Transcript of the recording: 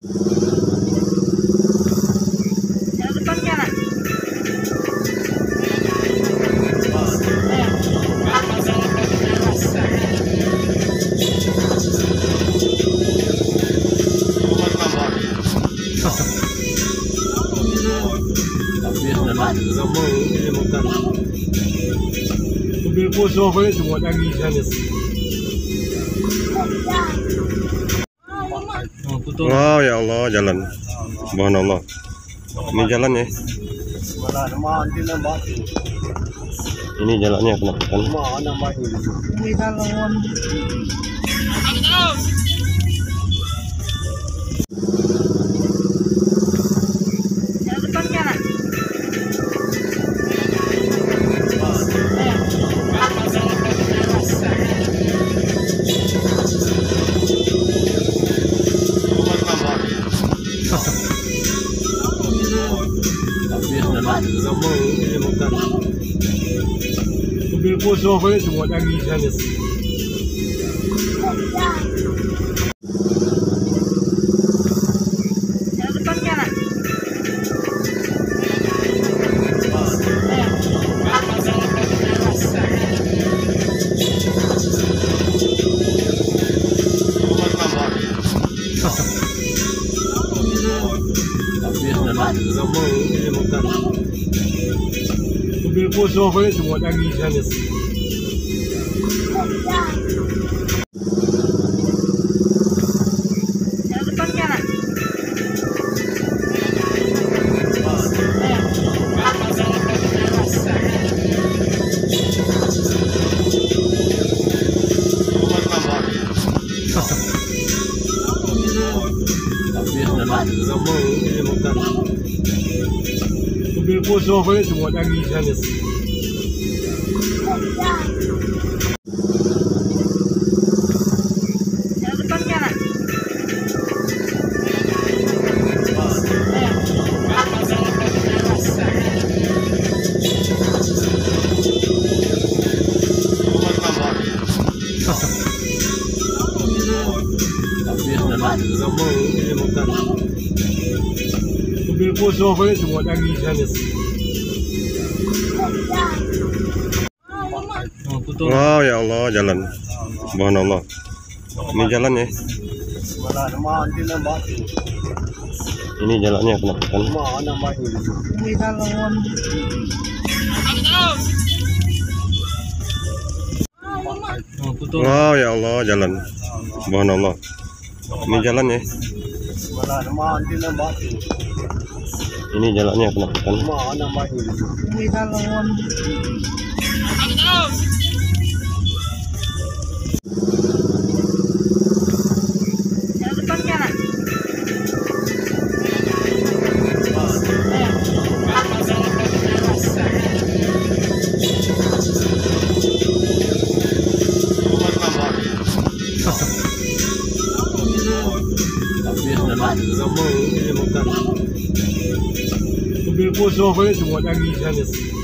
Yang depan kanan. Mobil Porsche boleh semua lagi sana. Wow, ya Allah, jalan. Subhanallah. Ini jalan ya. Ini jalannya kenapa kan? Yang depan kanan. Mobil Porsche boleh semua lagi sana. Yang depan kanan. Mobil Porsche boleh semua lagi sana. Yang depan kanan. Mobil Porsche boleh semua lagi sana. Yang depan kanan. Mobil Porsche boleh semua lagi sana. Wow, ya Allah, jalan. Subhanallah. Ini jalan ya. Ini jalannya kenapa kan? Wow, ya Allah, jalan. Subhanallah. Ini jalan ya. Ini jalannya kenapa kan? Yang depan kanan. Mobil Porsche boleh semua lagi sana.